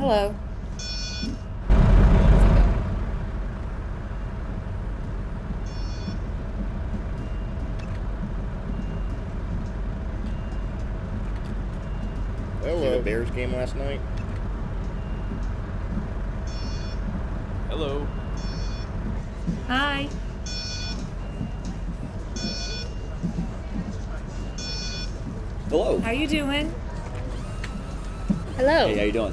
Hello. See the Bears game last night? Hello. Hi. Hello. How you doing? Hello. Hey, how you doing?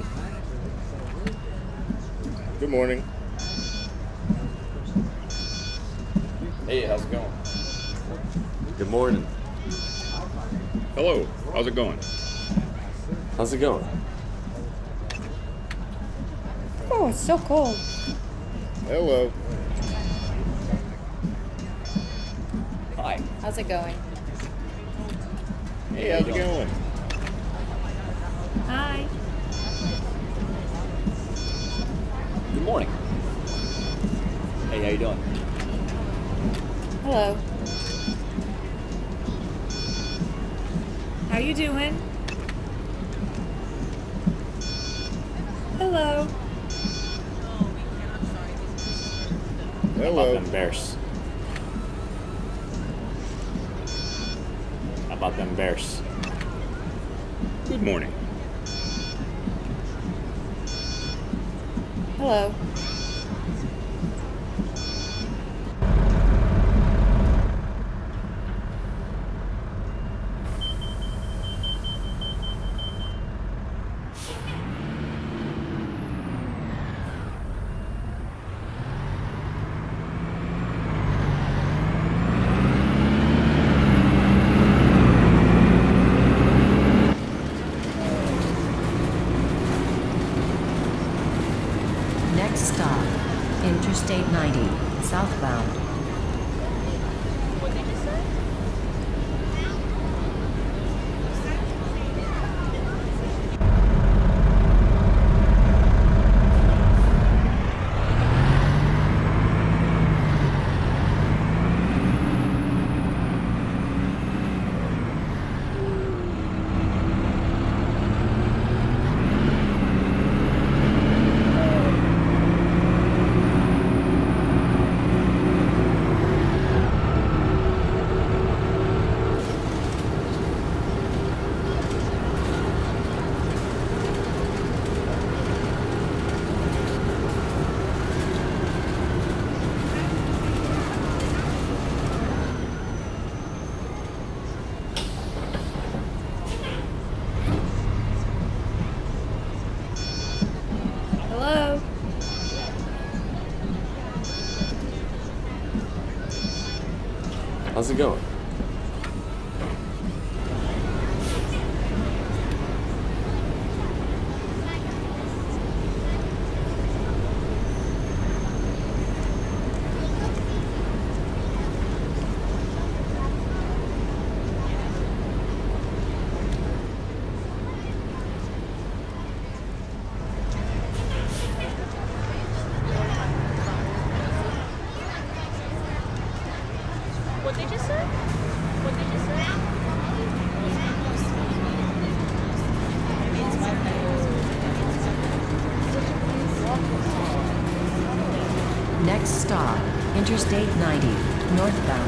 Good morning. Hey, how's it going? Good morning. Hello, how's it going? How's it going? Oh, it's so cold. Hello. Hi. How's it going? Hey, how's it going? Hi. Good morning. Hey, how you doing? Hello. How you doing? Hello. How Hello. about them Bears? How about them Bears? Good morning. Hello. Next stop, Interstate 90, southbound. Hello. How's it going? What they just said? What they just said? Next stop, Interstate 90, northbound.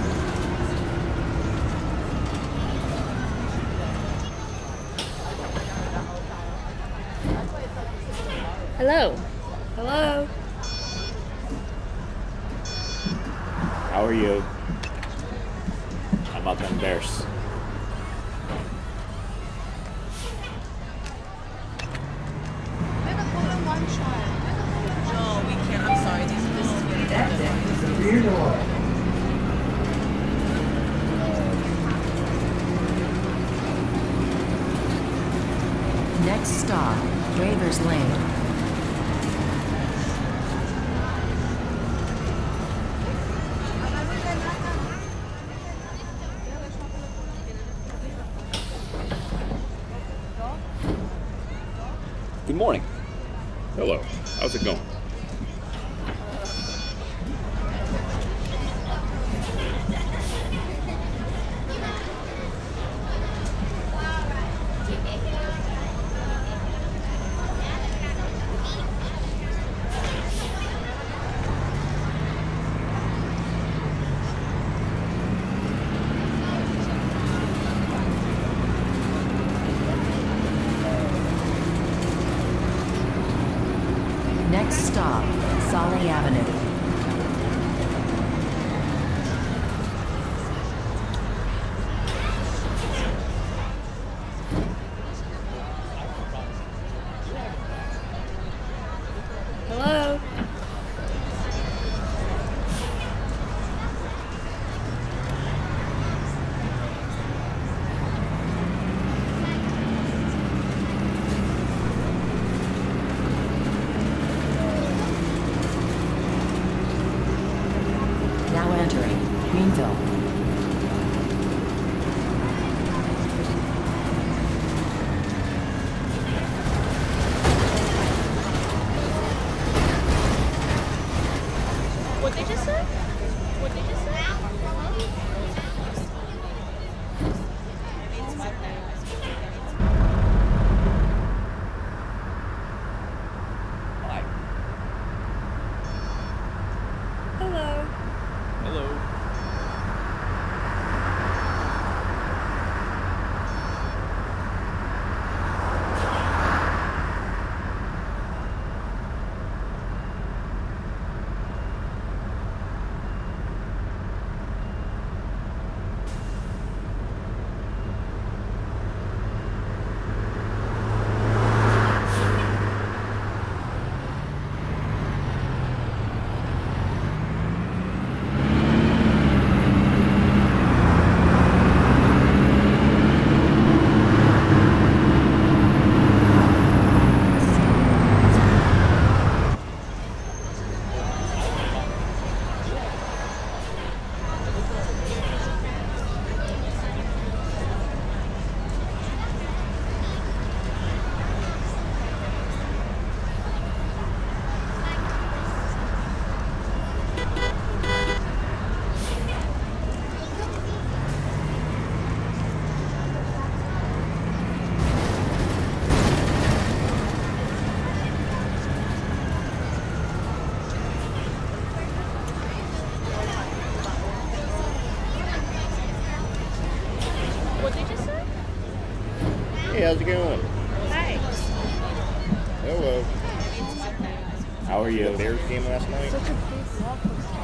Hello. Hello. How are you? How about them Bears? No, we can't. I'm sorry. This is really Next stop, Dravers Lane. Good morning. Hello, how's it going? What they just say? Hey, how's it going? Hi. Hello. How are you? The Bears game last night? Such a big walk.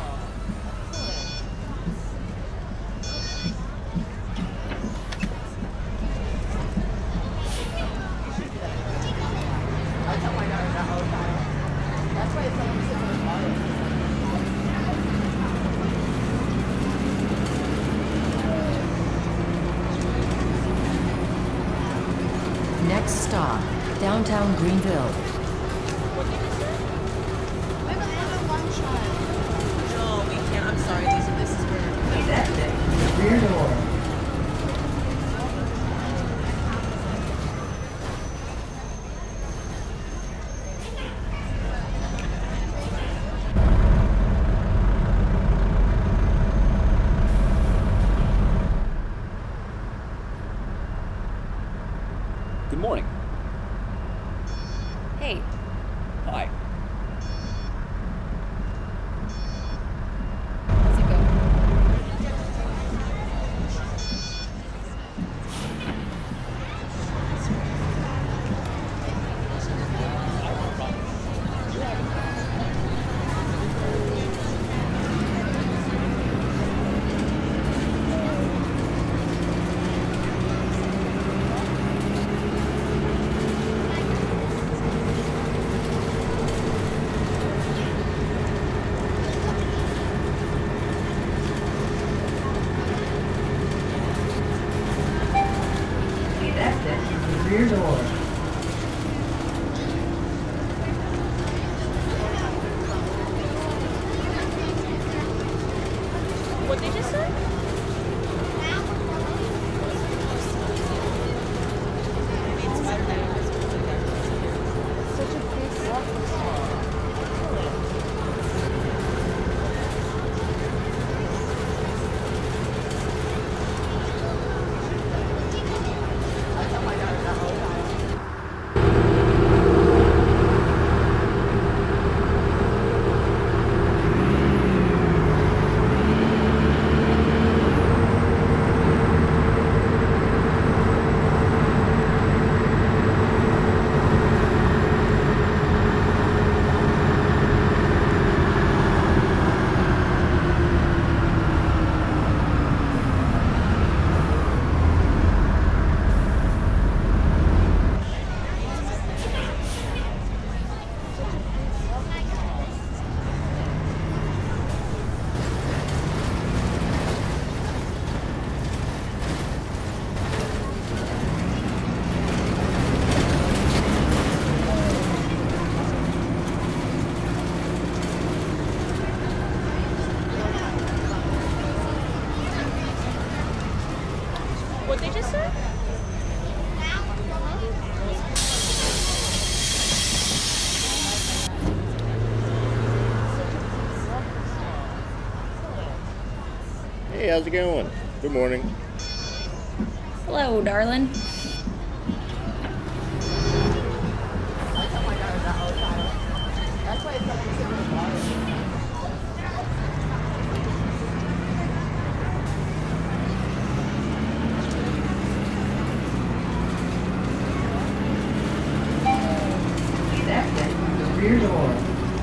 Next stop, downtown Greenville. What they just say? No, we can't. I'm sorry. This is where. Rear door. Good morning. Hey, Hi. how's it going? Rear door. What they just say? Such a big walk. What they just say? Hey, how's it going? Good morning. Hello, darling. Rear door.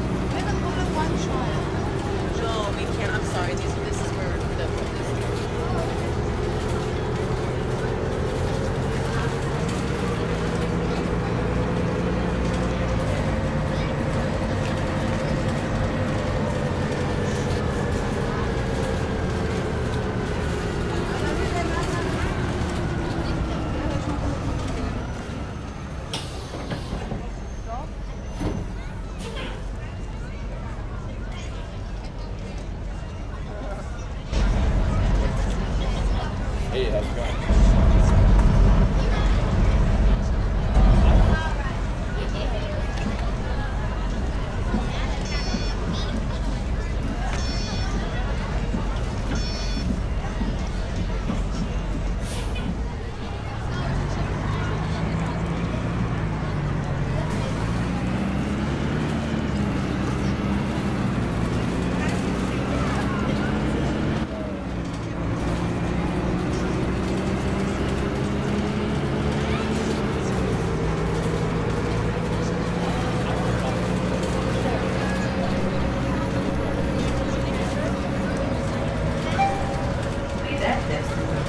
No, we can't. I'm sorry. This is where the. Hey, how's it going?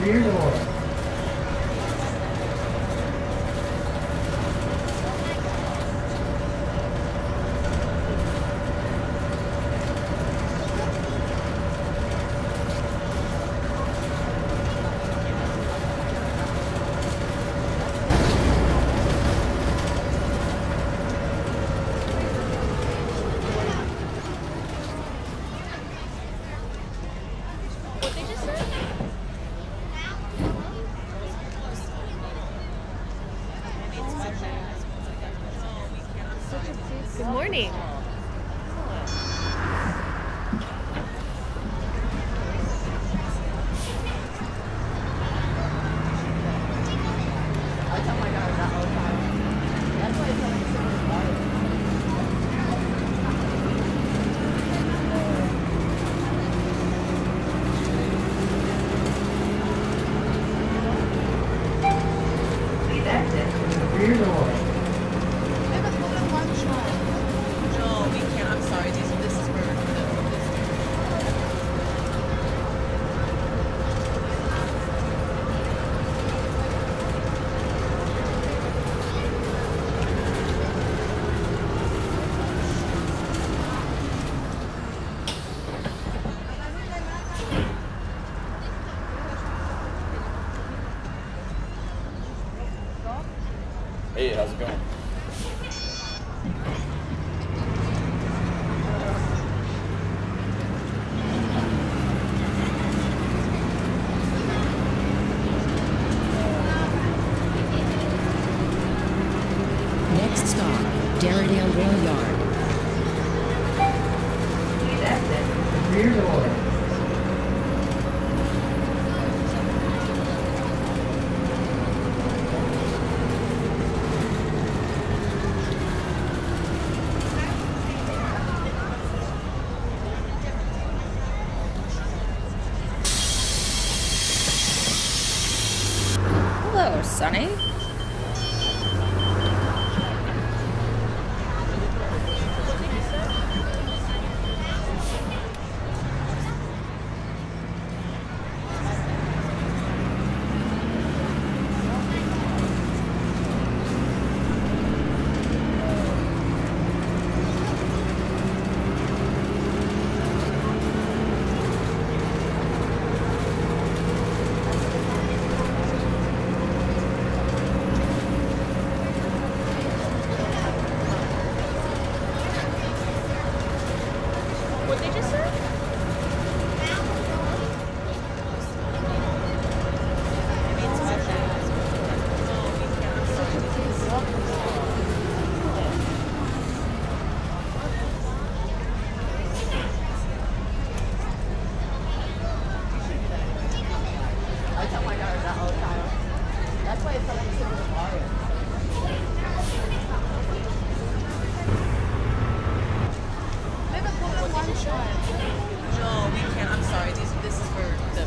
Rear door. What they just said? Good morning. I tell my daughter that all the time. That's why I tell her to sit in the car. Please exit through the rear door. No, we can't. I'm sorry. This is for the. Hey, how's it going? Next stop, Darrendale Rail Yard. Please exit through the rear door. Hello, Sonny. What they just said? I tell my daughter that all the time. That's why I tell her to sit in the car. No, we can't. I'm sorry. This is for the.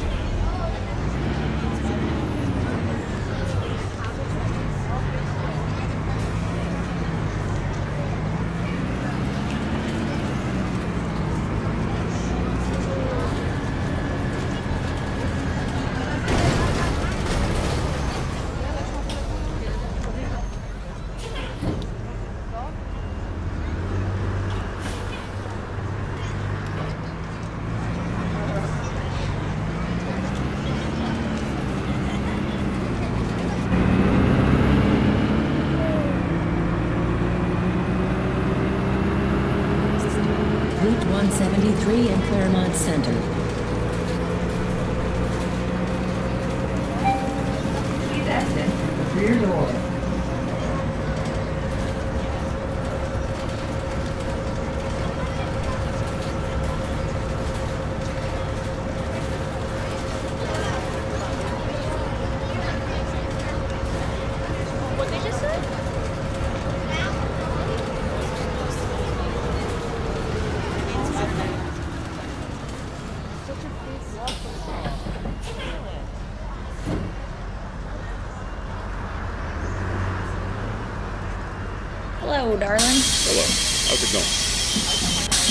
Route 173 in Claremont Center. Please exit through the rear door. What they just said? Hello, darling. Hello. How's it going?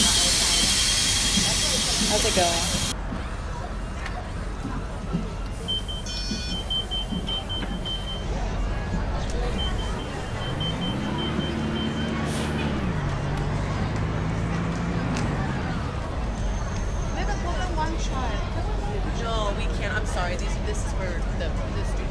How's it going? for this student.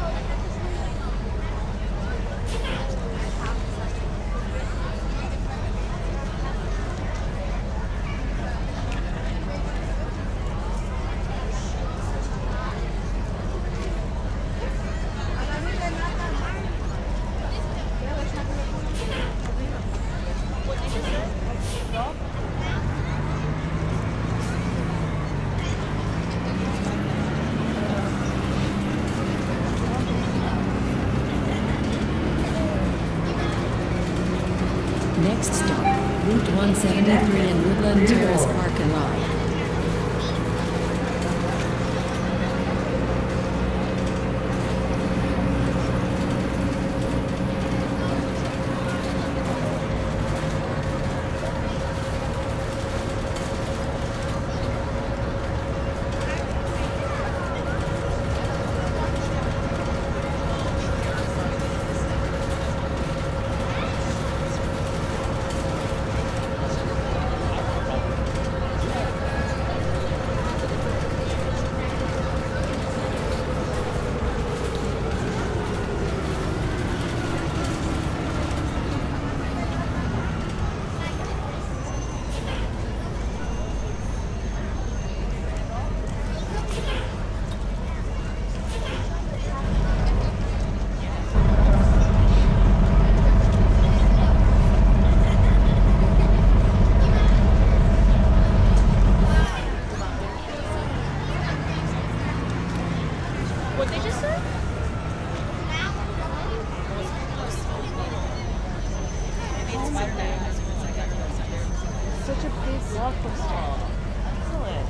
Next stop, Route 173 and Woodland Terrace parking lot. What they just said? Such a big blockbuster. Excellent.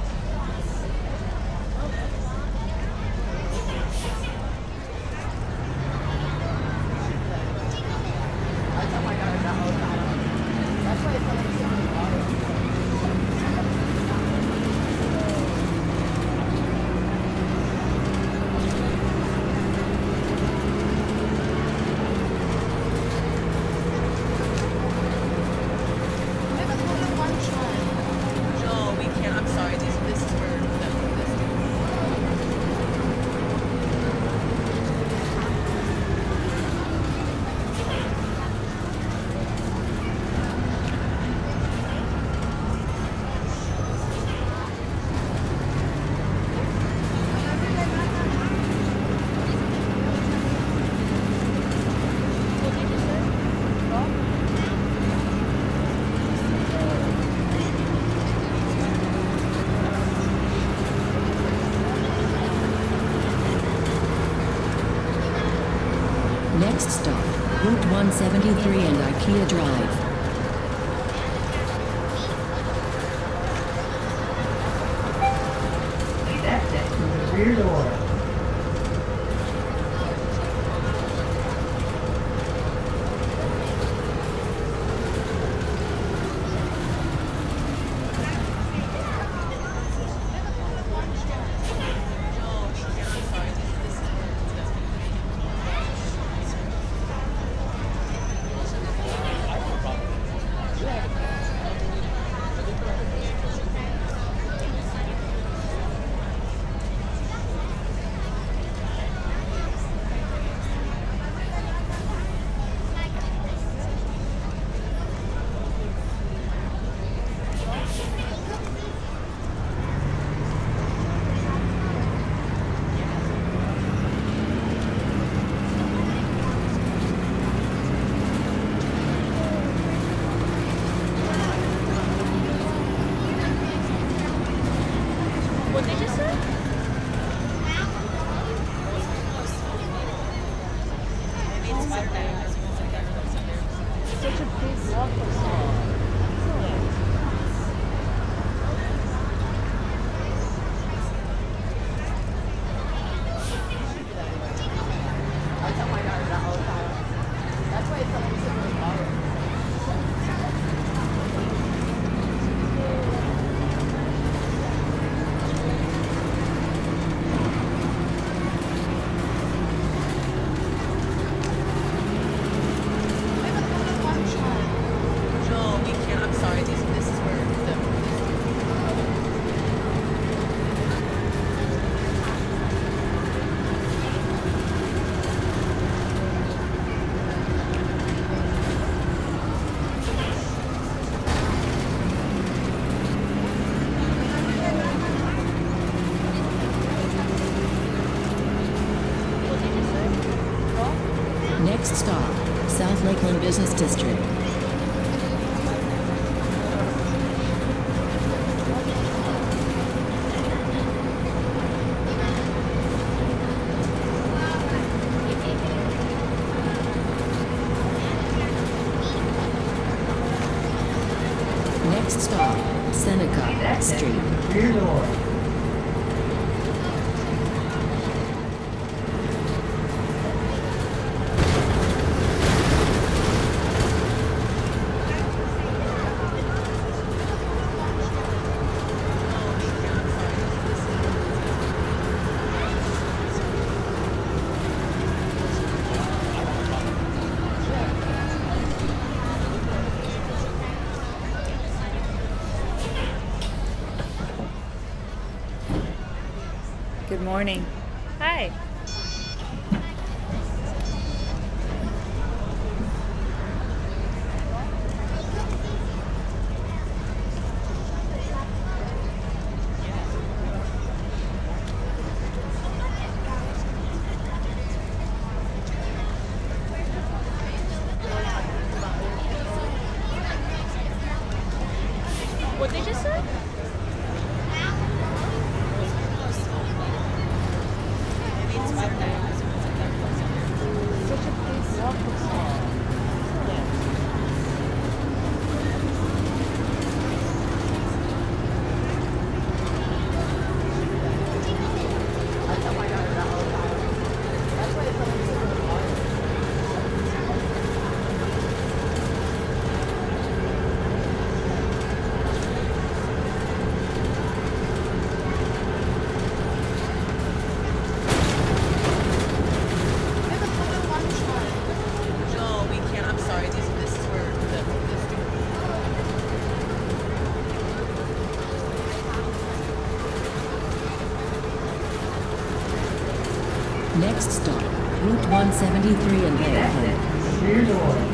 I tell my daughter that all the time. That's why it's like sitting in the water. No, we can't. I'm sorry. This is for this. What they just said? Next stop, Route 173 and IKEA Drive. Please exit from the rear door. Next stop, South Lakeland Business District. Next stop, Seneca Street. Rear door. Good morning. Hi. What did you say? No, we can't. I'm sorry. This is where Next stop, Route 173 in Lakeland. Rear door.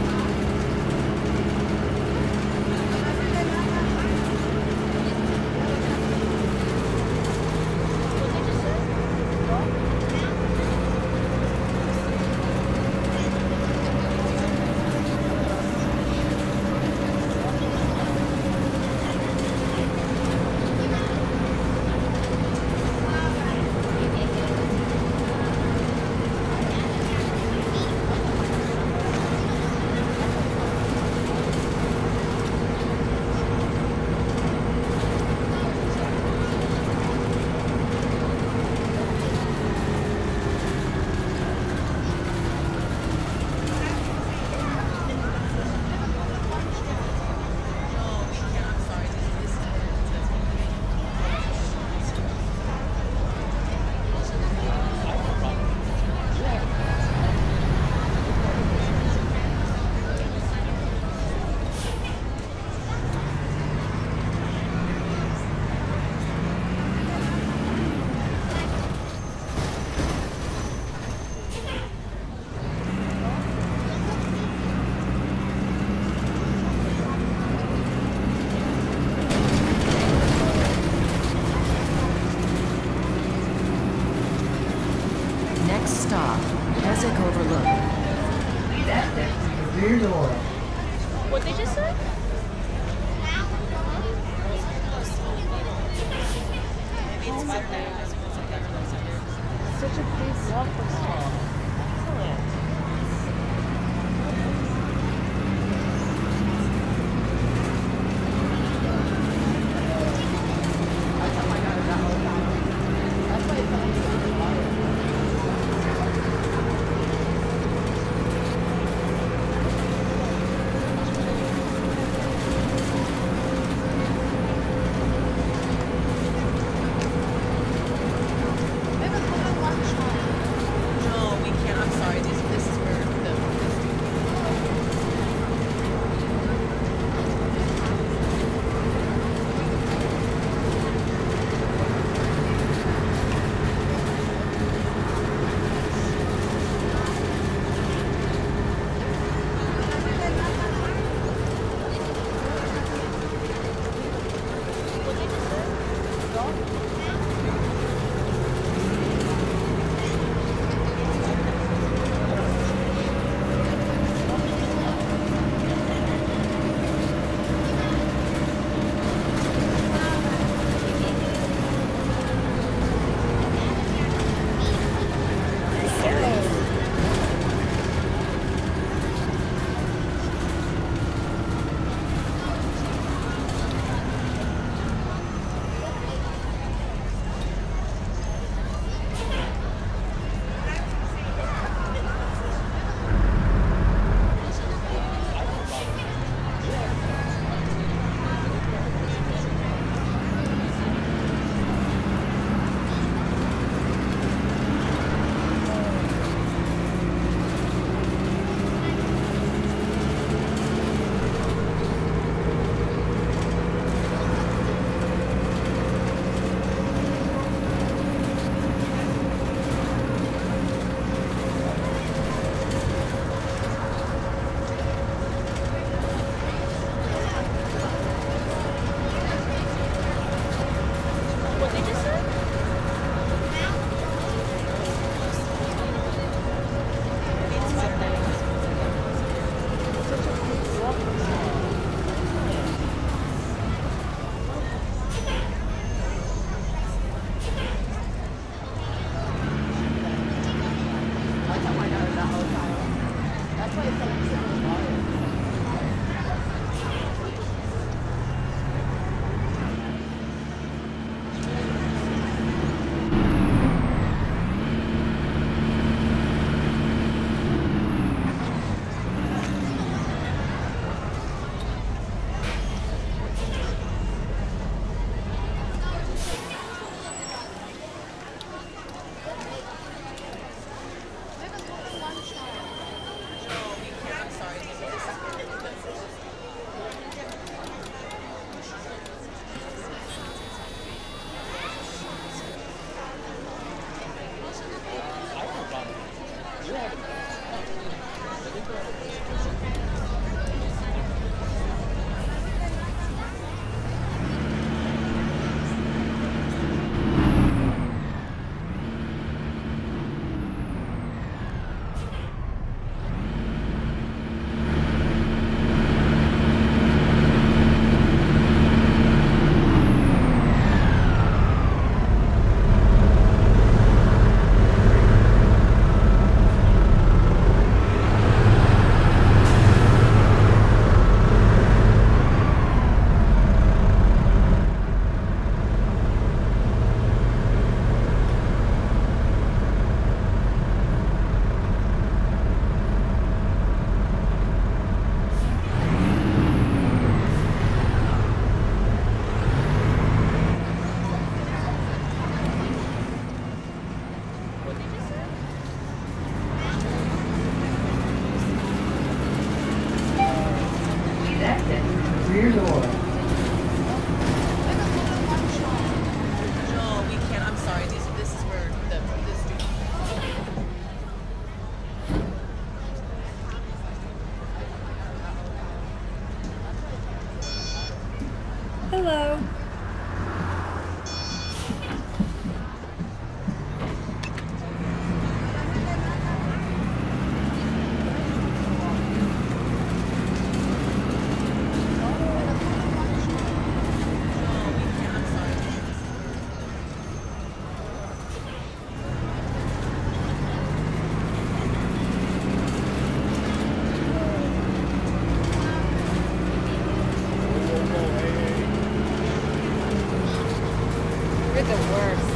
Next stop, Essex Overlook. Exit rear door. What did you say? Such a big welcome hall. Excellent. No, rear door. No, we can't. I'm sorry. This is where this dude. Hello. You're the worst.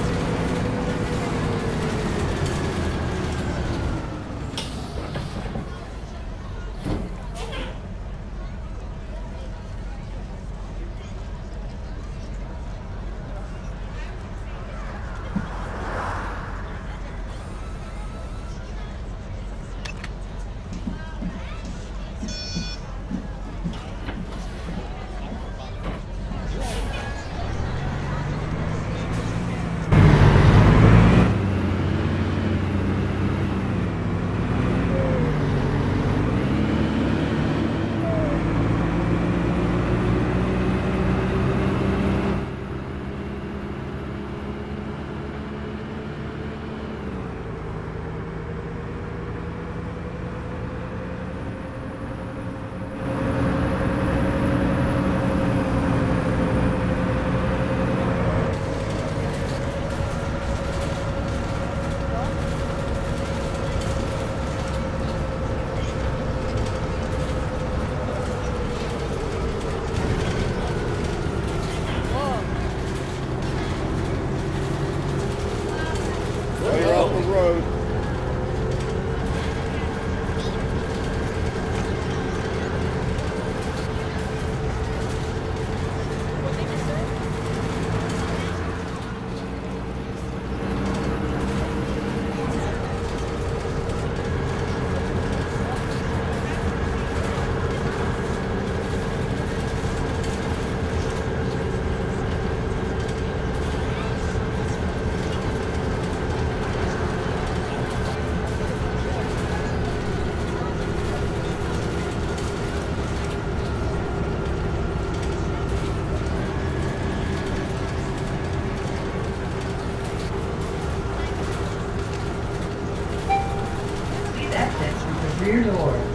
Stay off the road. What they just said? Please exit through the rear door.